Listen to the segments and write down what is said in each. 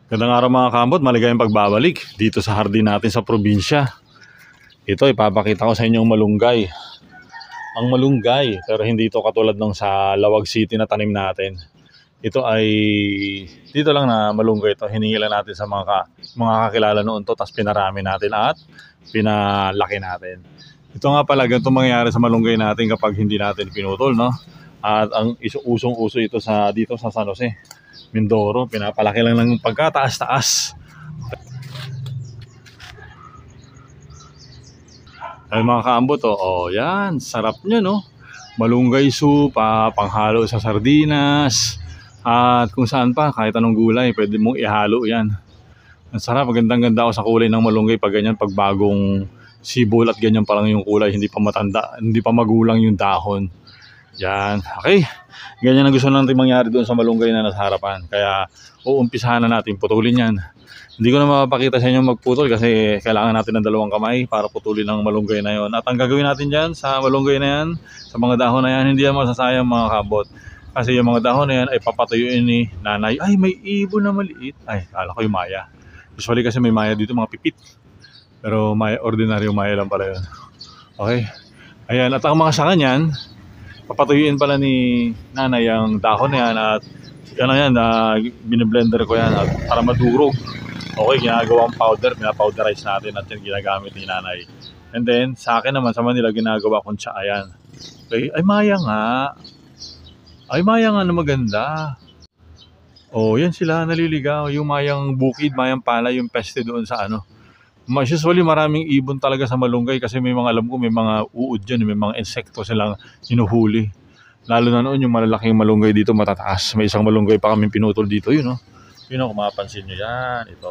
Gandang araw mga kambot, maligayang pagbabalik dito sa hardin natin sa probinsya. Ito ipapakita ko sa inyo ang malunggay. Ang malunggay, pero hindi ito katulad ng sa Lawag City na tanim natin. Ito ay dito lang na malunggay ito. Hiningi lang natin sa mga kakilala noon to, tapos pinarami natin at pinalaki natin. Ito nga pala, ganito mangyayari sa malunggay natin kapag hindi natin pinutol, no? At ang usong-uso ito dito sa San Jose, Mindoro, pinapalaki lang ng pagkataas-taas. Ay mga kaambot, yan, sarap niya, no? Malunggay soup, panghalo sa sardinas, at kung saan pa, kahit anong gulay, pwede mong ihalo yan. Ang sarap, magandang-ganda ako sa kulay ng malunggay pag ganyan, pag bagong sibol at ganyan pa lang yung kulay, hindi pa matanda, hindi pa magulang yung dahon. Yan, okay. Ganyan ang gusto natin mangyari doon sa malunggay na nasa harapan. Kaya uumpisahan na natin putulin yan. Hindi ko na mapapakita sa inyo magputol kasi kailangan natin ng dalawang kamay para putulin ang malunggay na yon. At ang gagawin natin dyan sa malunggay na yan, sa mga dahon na yan, hindi yan masasayang mga kabot. Kasi yung mga dahon na yan ay papatuyuin ni nanay. Ay, may ibon na maliit. Ay, kala ko yung maya. Usually kasi may maya dito, mga pipit. Pero maya, ordinaryo maya lang pala yun. Okay. Ayan, at ang mga sanga niyan, papatuyuin pala ni nanay ang dahon na yan at yan, biniblender ko yan at para madurog. Okay, ginagawang powder, pinapowderize natin at yan ginagamit ni nanay. And then, sa akin naman, sa Manila, ginagawa kong tsa, ayan. Okay, ay maya nga. Ay maya nga na maganda. Yan sila, naliligaw. Yung mayang bukid, mayang pala, yung peste doon sa ano. Usually maraming ibon talaga sa malunggay kasi may mga, alam ko, may mga uod dyan, may mga insekto silang hinuhuli. Lalo na noon yung malalaking malunggay dito matataas. May isang malunggay pa kami pinutol dito, yun, no? Yun, kung mapapansin nyo yan, ito.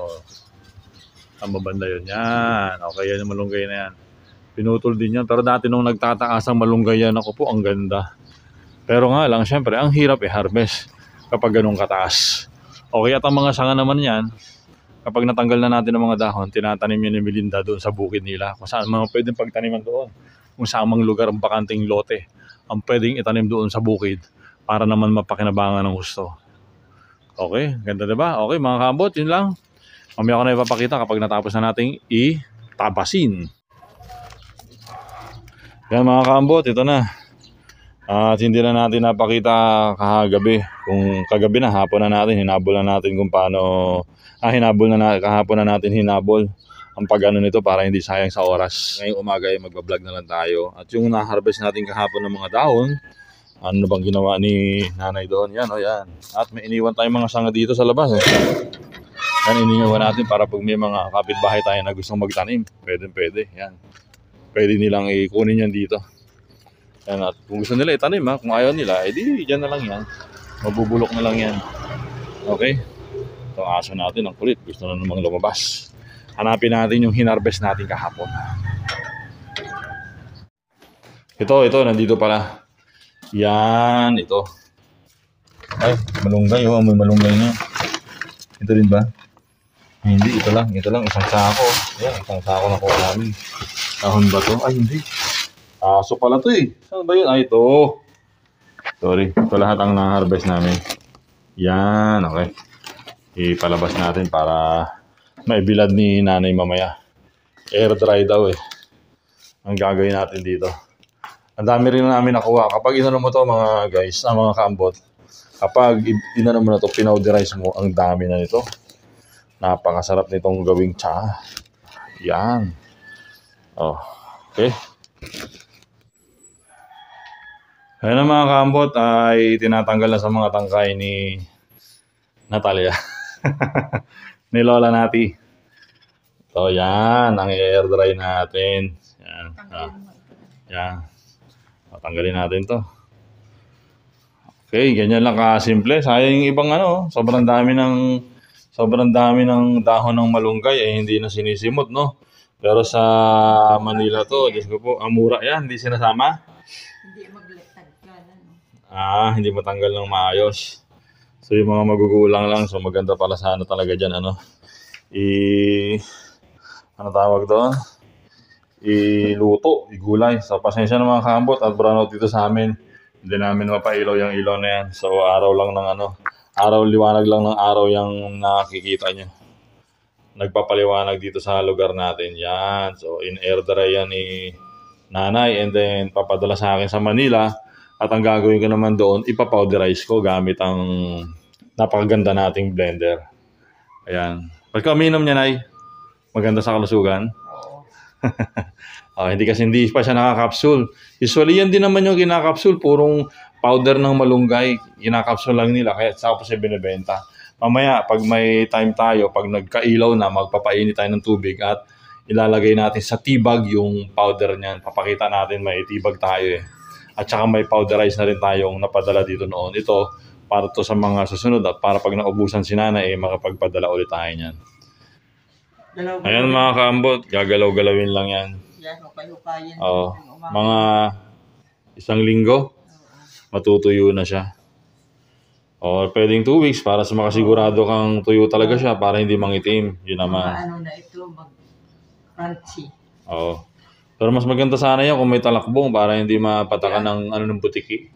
Ang mabanda yun, yan. Okay, yan yung malunggay na yan. Pinutol din yan. Pero dati nung nagtataas ang malunggay yan, ako po, ang ganda. Pero nga lang, syempre, ang hirap harvest kapag ganun kataas. Okay, at ang mga sanga naman yan, kapag natanggal na natin ang mga dahon, tinatanim yun ni Melinda doon sa bukid nila. Kung saan mga pwedeng pagtaniman doon. Kung saan mang lugar ang bakanting lote, ang pwedeng itanim doon sa bukid para naman mapakinabangan ng gusto. Okay, ganda diba? Okay mga kaambot, yun lang. Mamaya ko na ipapakita kapag natapos na nating itabasin. Yan mga kaambot, ito na. At hindi na natin napakita kahagabi. Kung kagabi na, hapon na natin, hinabol na natin kung paano, kahapon na natin hinabol ang pag-ano nito para hindi sayang sa oras. Ngayong umaga ay magbablog na lang tayo. At yung na-harvest natin kahapon ng mga dahon, ano bang ginawa ni nanay doon? Yan, yan. At may iniwan tayong mga sanga dito sa labas. Yan, iniwan natin para pag may mga kapitbahay tayo na gustong magtanim. Pwede. Yan. Pwede nilang ikunin yan dito. Yan, at kung gusto nila itanim, kung ayaw nila, edi dyan na lang yan. Mabubulok na lang yan. Okay? Ito ang aso natin, ang kulit. Gusto na namang lumabas. Hanapin natin yung hinarvest natin kahapon. Ito, nandito pala. Yan, ito. Ay, malunggay, may malunggay na. Ito din ba? Hindi, ito lang, isang sako. Yan, isang sako na kuha namin. Dahon ba to? Ay, hindi. Aso pala to eh. Saan ba yun? Ay, ito. Sorry, ito lahat ang na-harvest namin. Yan, okay. Ipalabas natin para maibilad ni nanay mamaya. Air dry daw eh. Ang gagawin natin dito. Ang dami rin namin nakuha. Kapag inano mo to mga guys, mga kaambot, kapag inano mo na to, pinowderize mo, ang dami na nito. Napakasarap nitong gawing tsa. Yan. Okay. Ayan na mga kaambot ay tinatanggal na sa mga tangkay ni Natalia. Ni Lola Nati. So yan, ang air dry natin. Yan. Yan. Tanggalin natin to. Okay, ganyan lang kasimple. Sayang yung ibang sobrang dami ng dahon ng malunggay ay hindi na sinisimot, no? Pero sa Manila to, Diyos ko po, mura yan, hindi sinasama. Hindi magtagkan, hindi matanggal ng maayos. So yung mga magugulang lang, so maganda pala sana talaga dyan, ano tawag doon? Iluto, igulay. So pasensya na mga kaambot at brownout dito sa amin. Hindi namin mapailaw yung ilaw na yan. So araw lang ng liwanag lang ng araw yung nakikita nyo. Nagpapaliwanag dito sa lugar natin. Yan. So, in-air dry yan ni nanay and then papadala sa akin sa Manila. At ang gagawin ko naman doon, ipapowderize ko gamit ang napakaganda nating blender. Ayan. Pagka uminom niya, Nay, maganda sa kalusugan. Oo. Hindi pa siya nakakapsul. Usually yan din naman yung kinakapsul. Purong powder ng malunggay. Kinakapsul lang nila. Kaya saka po siya binibenta. Mamaya, pag may time tayo, pag nagkailaw na, magpapainit tayo ng tubig at ilalagay natin sa tibag yung powder niyan. Papakita natin may tibag tayo eh. At saka may powderize na rin tayong napadala dito noon. Ito, para to sa mga susunod at para pag naubusan si nanay, makapagpadala ulit tayo niyan. Ayan mga kaambot, gagalaw-galawin lang yan. Yan, hukay-hukayin. Oo, mga 1 linggo, matutuyo na siya. O pwedeng 2 weeks para sa makasigurado kang tuyo talaga siya para hindi mangitim. Yun naman. Ano na ito, mag-crunchy. Oo. Pero mas maganda sana yan kung may talakbong para hindi mapatakan ng butiki.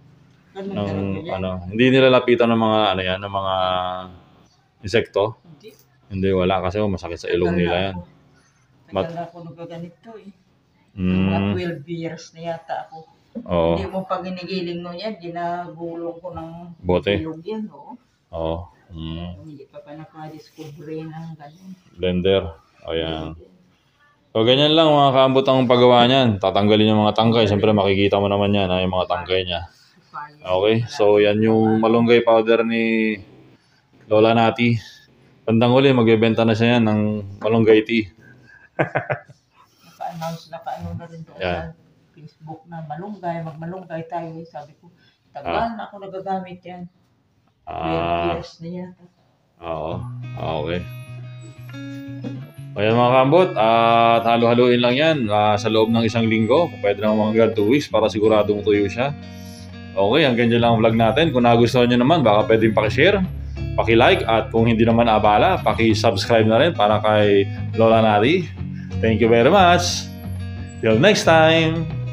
Hindi nila lapitan ng mga ng mga insekto. Hindi wala kasi masakit sa ilong nila yan. Tagal na ako nagaganito eh. Mm. Mga 12 years na yata ako. Oo. Hindi mo pag inigiling mo yan, ginagulong ko ng Bote. ilog yan, oo. Oo. Mm. Hindi pa nakadiscovery ng ganyan. Blender. O yan. So ganyan lang mga kaambot ang paggawa niyan. Tatanggalin yung mga tangkay. Siyempre makikita mo naman yan yung mga tangkay niya. Okay. So yan yung malunggay powder ni Lola Nati. Bandang uli, magbebenta na siya yan ng malunggay tea. Naka-announce na rin doon Yeah. sa Facebook na magmalunggay tayo. Sabi ko, tagal na ako nagagamit yan. 12 years na yata. Oo. Okay. Ayan mga kambot, at halo-haluin lang yan sa loob ng 1 linggo. Pwede naman hanggang 2 weeks para siguradong tuyo siya. Okay, hanggang dyan lang ang vlog natin. Kung nagustuhan nyo naman, baka pwedeng pakishare, paki-like, at kung hindi naman abala, paki-subscribe na rin para kay Lola Nati. Thank you very much. Till next time!